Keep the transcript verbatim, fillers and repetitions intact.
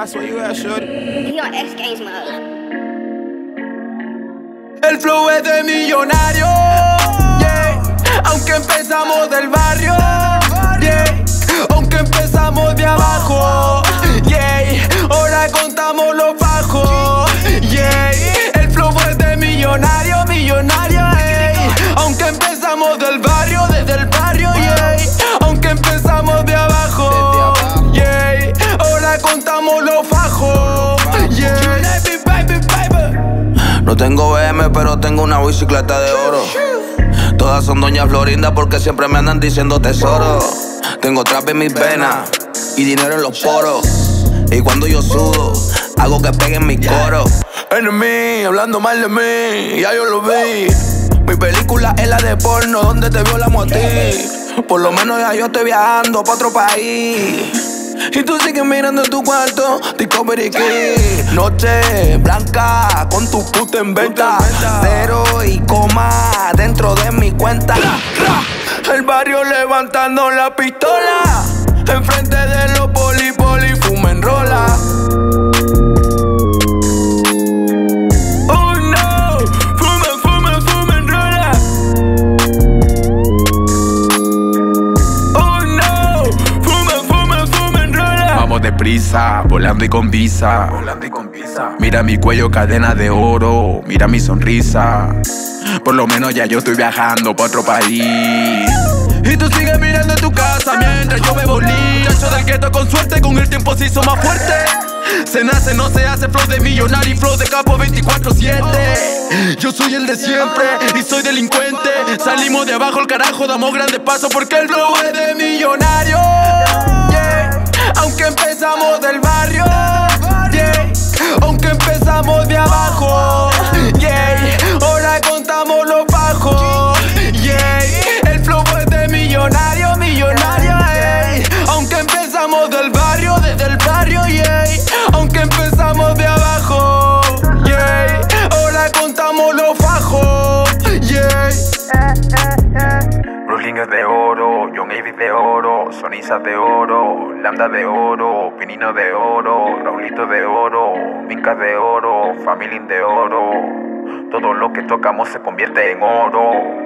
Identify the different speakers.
Speaker 1: That's where you at, shorty.
Speaker 2: He on X Games mode.
Speaker 1: El flow es de millonario, yeah. Aunque empezamos del barrio, yeah. Aunque empezamos de abajo, yeah. Ahora contamos los bajos, yeah. El flow es de millonario, millonario, yeah. Aunque empezamos del barrio, desde el barrio, yeah. Aunque empezamos de abajo, yeah. Ahora contamos los bajos, yeah.
Speaker 3: No tengo B M, pero tengo una bicicleta de oro. Todas son doñas Florinda porque siempre me andan diciendo tesoro. Tengo trap en mis venas y dinero en los poros. Y cuando yo sudo, hago que peguen mi coro. Enemy, hablando mal de mí, ya yo lo vi. Mi película es la de porno, donde te violamos a ti. Por lo menos ya yo estoy viajando pa' otro país. Y tú sigues mirando en tu cuarto, Discovery Key. Noche blanca, con tu puta en venta. Cero y coma dentro de mi cuenta. El barrio levantando la pistola. Enfrente de los poli, poli, fumen rola. Oh no, fumen, fumen, fumen rola. Oh no, fumen, fumen, fumen rola.
Speaker 4: Vamos deprisa, volando y con visa.
Speaker 3: Volando y con visa.
Speaker 4: Mira mi cuello, cadena de oro. Mira mi sonrisa. Por lo menos ya yo estoy viajando pa' otro país.
Speaker 1: Y tú sigues mirando en tu casa mientras yo bebo lean. Chacho del gueto con suerte, con el tiempo se hizo más fuerte. Se nace, no se hace, flow de millonario y flow de capo veinticuatro siete. Yo soy el de siempre y soy delincuente. Salimos de abajo, el carajo, damos grandes pasos porque el flow es de millonario, yeah. Aunque empezamos del barrio, yeah. Aunque empezamos de abajo, yeah. Ahora contamos los bajos, yeah. El flow es de millonario, millonario, ey. Aunque empezamos del barrio, desde el barrio, yeah. Aunque empezamos de abajo, yeah. Ahora contamos los bajos, yeah.
Speaker 4: Brooklyn es de oro, John Avis de oro, Sonisa de oro, Lambda de oro, Pinino de oro, Raulito de oro, Minca de oro, Family de oro. Todo lo que tocamos se convierte en oro.